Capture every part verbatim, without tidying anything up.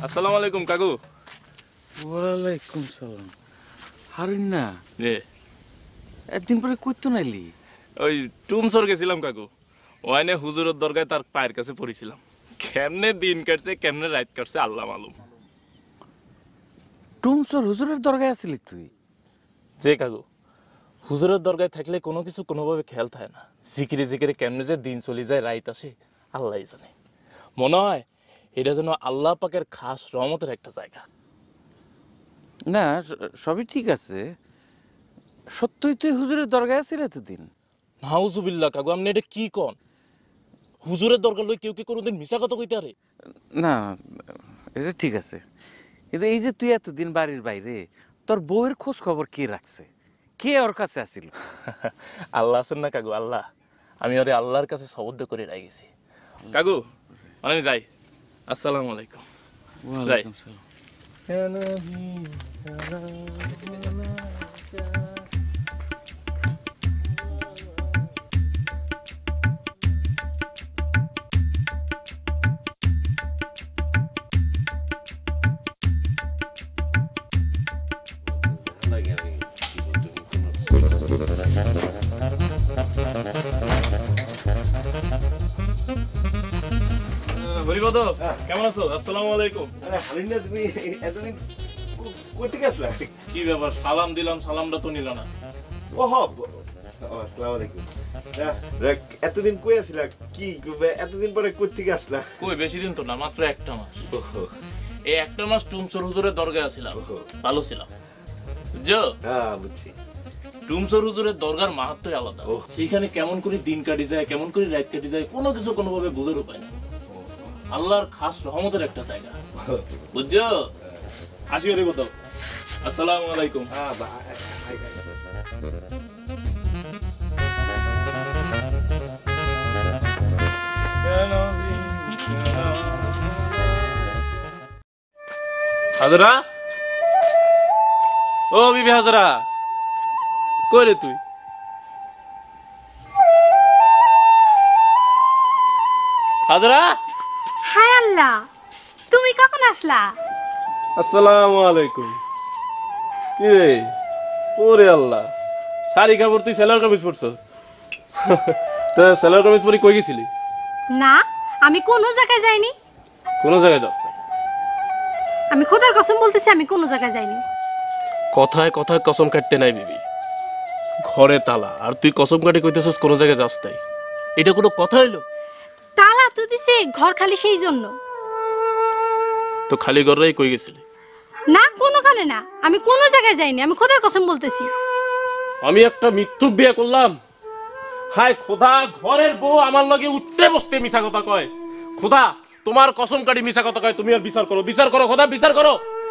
আসসালামু আলাইকুম কাকু। ওয়ালাইকুম সালাম। হারুন না জি, একদিন পরে কইতো নাইলি? ওই টুমসর গেছিলাম কাকু। ওয়াইনে হুজুরের দরগায় তার পায়ের কাছে পড়েছিলাম। কেমনে দিন কাটছে কেমনে রাত কাটছে আল্লাহ মালুম। টুমসর হুজুরের দরগায় আসলি তুই? যে কাকু, হুজুরের দরগায় থাকলে কোনো কিছু কোনোভাবে খেয়াল থাকে না। জিকিরে জিকিরে কেমনে যে দিন চলে যায় রাত আসে আল্লাহই জানে। মনে হয় এটা যেন আল্লাহ পাকের খাস রহমতের একটা জায়গা। না সবই ঠিক আছে, সত্যই তুই হুজুরের দরগায় আসলি এতদিন? নাউজুবিল্লাহ কাকু, আপনি এটা কি কন? হুজুরের দরকার লই কেউ কি কোনোদিন মিছা কথা কইতে পারে? না এটা ঠিক আছে, কিন্তু এই যে তুই এতদিন বাড়ির বাইরে, তোর বউয়ের খোঁজ খবর কে রাখছে? কে ওর কাছে আসিল? আল্লাহ আছেন না কাকু, আল্লাহ। আমি ওরে আল্লাহর কাছে সবদ্ধ করে রাখছি কাকু। আমি যাই, আসসালামু আলাইকুম। যাই। হরিপদ কেমন আছো? আসসালামু আলাইকুম। তুমি এতদিন কোথেকে আসলা? কি ব্যাপার, সালাম দিলাম সালামটা তো নিল না। ও আসসালামু আলাইকুম। এতদিন কই আসলা? কি এতদিন পরে কোথেকে আসলা? কই বেশি দিন তো না, মাত্র একটা মাস। এই একটা মাস টুমসর হুজুরের দরগায় ছিলাম, ভালো ছিলাম বুঝছো? হ্যাঁ বুঝছি। টুমসর হুজুরের দরগার মাহাত্ম্য আলাদা। সেইখানে কেমন করে দিন কাটি যায়, কেমন করে রাত কাটি যায়, কোনো কিছু কোনোভাবে বুঝার উপায় না। আল্লাহর খাস রহমতের একটা জায়গা বুঝছো? আসি ওরে বলো, আসসালামু আলাইকুম। হাজরা, ও বিবি হাজরা, কই রে তুই? হাজরা, হায় আল্লাহ, তুমি কখন আসলা? আসসালামু আলাইকুম। কি রে, ওরে আল্লাহ, শাড়ি কাপড় তুই সেলার কামিজ পরছস? তা সেলার কামিজ পরে কই গেছিলি? না, আমি কোনো জায়গায় যাইনি। কোন জায়গায় যাস না? আমি খোদার কসম বলতেছি, আমি কোনো জায়গায় যাইনি। কথায় কথায় কসম কাটতে নাই বিবি। ঘরে তালা আর তুই কসম কাটে কইতেছস কোন জায়গায় যাস তাই? এটা কোনো কথা হইলো? তালা তো দিছে, ঘর খালি সেই জন্য। তো খালি ঘরেই কই গেছিলি? না কোনোখানে না, আমি কোনো জায়গায় যাইনি, আমি খোদার কসম বলতেছি। আমি একটা মৃত্যুক বিয়ে করলাম। হায় খোদা, ঘরের বউ আমার লগে উঠতে বসতে মিছা কথা কয়। খোদা তোমার কসম কাটি মিছা কথা কয়, তুমি আর বিচার করো, বিচার করো খোদা, বিচার করো।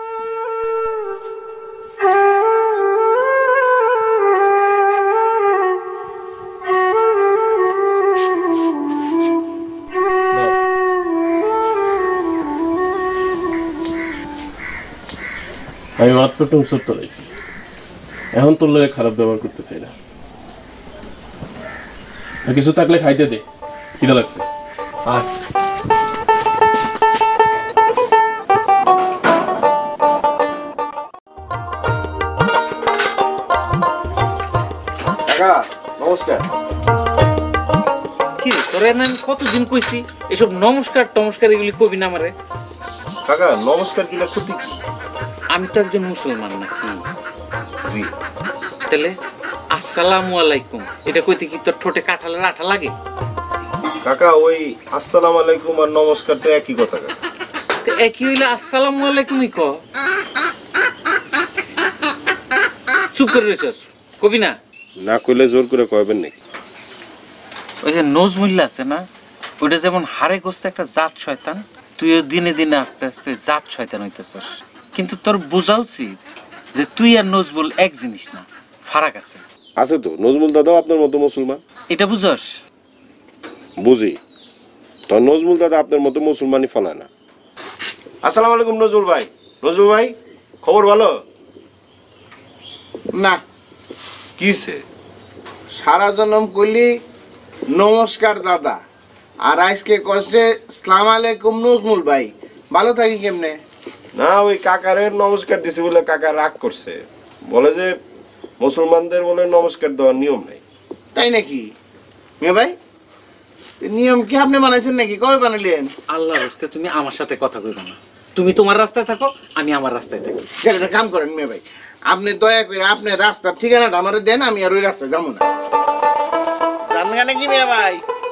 আমি মাত্র টুমসর তোলাইছি, এখন তোর লগে খারাপ ব্যবহার করতে চাই না। কিছু থাকলে খাইতে দে, খিদা লাগছে। আর নমস্কার। কি তোরে না আমি কতদিন কইছি এসব নমস্কার টমস্কার এগুলি কবি না আমারে? কাকা নমস্কার কিলা ক্ষতি কি? আমি তো একজন মুসলমান নাকি? জি। তাহলে আসসালামু আলাইকুম এটা কইতে কি তোর ঠোঁটে কাঁঠালের আঠা লাগে? কাকা ওই আসসালামু আলাইকুম আর নমস্কার তো একই কথা কাকা। তো একই হইলে আসসালামু আলাইকুমই ক। চুপ করে রয়েছস, কবি না? না কইলে জোর করে কইবেন নাকি? ওই যে নজমুল্লা আছে না, ওইটা যেমন হারে গোস্তে একটা জাত শয়তান, তুইও দিনে দিনে আস্তে আস্তে জাত শয়তান হইতেছস। কিন্তু তোর বোঝা উচিত যে তুই আর নজমুল এক জিনিস না, ফারাক আছে। আছে তো, নজমুল দাদাও আপনার মতো মুসলমান। এটা বুঝস? বুঝি। তো নজমুল দাদা আপনার মতো মুসলমানই ফলায় না। আসসালামু আলাইকুম নজরুল ভাই। নজরুল ভাই খবর ভালো? না কিসে? সারা জনম কইলি নমস্কার দাদা, আর আজকে কষ্টে সালাম আলাইকুম নজমুল ভাই। ভালো থাকি কেমনে? না ওই কাকারের নমস্কার দিছে বলে কাকা রাগ করছে, বলে যে মুসলমানদের বলে নমস্কার দেওয়ার নিয়ম নাই। তাই নাকি মিয়া ভাই? নিয়ম কি আপনি বানাইছেন নাকি? কবে বানাইলেন? আল্লাহর হস্তে তুমি আমার সাথে কথা কইবা না, তুমি তোমার রাস্তায় থাকো, আমি আমার রাস্তায় থাকি। একটা কাম করেন মিয়া ভাই, আপনি দয়া করে আপনার রাস্তার ঠিকানাটা আমার দেন, আমি আর ওই রাস্তায় যাবো না। জানগা নাকি মিয়া ভাই?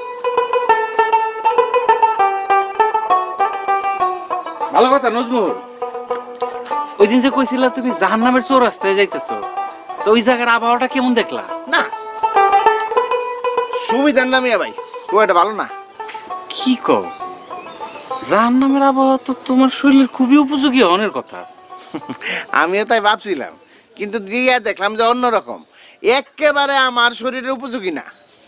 ভালো কথা নজমুল, ওই দিন যে কইছিলা তুমি জাহান্নামের চোর রাস্তায় যাইতেছো, তো ওই জায়গার আবহাওয়াটা কেমন দেখলা? না সুবিধার না মিয়া ভাই, খুব একটা ভালো না। কি কও, জাহান্নামের আবহাওয়া তো তোমার শরীরের খুবই উপযোগী হওয়ার কথা। আমিও তাই ভাবছিলাম, কিন্তু দিয়ে দেখলাম যে অন্যরকম, একেবারে আমার শরীরের উপযোগী না।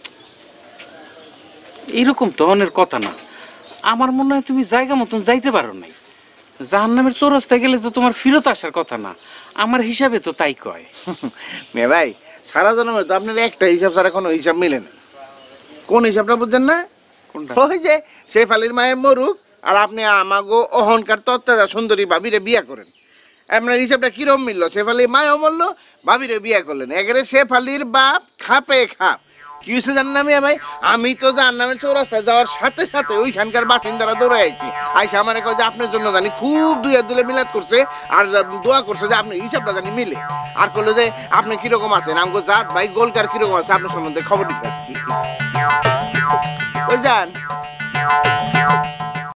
এরকম তো অনেক কথা না, আমার মনে হয় তুমি জায়গা মতন যাইতে পারো নাই। জাহান্নামের চোর রাস্তায় গেলে তো তোমার ফিরত আসার কথা না, আমার হিসাবে তো তাই কয়। মেয়ে ভাই সারা জন্মে তো আপনার একটা হিসাব ছাড়া কোনো হিসাব মিলে না। কোন হিসাবটা বুঝছেন না? কোনটা? ওই যে শেফ আলীর মায়ের মরুক আর আপনি আমাগো অহংকার তত্ত্বাজা সুন্দরী ভাবিরে বিয়া করেন, আপনার হিসাবটা কিরম মিললো? শেফ আলীর মায়ও মরলো, ভাবিরে বিয়া করলেন, একেবারে শেফ আলীর বাপ খাপে খাপ। কি হয়েছে জান না মিয়া ভাই? আমি তো জাহান্নামের চৌরাস্তায় যাওয়ার সাথে সাথে ওইখানকার বাসিন্দারা দৌড়ে আইছি, আইসা আমার কয় যে আপনার জন্য জানি খুব দুই হাত দুলে মিলাদ করছে আর দোয়া করছে যে আপনার হিসাবটা জানি মিলে, আর করলো যে আপনি কিরকম আছেন, আমগো জাত ভাই গোলকার কিরকম আছে আপনার সম্বন্ধে খবর দিতে। ওই যান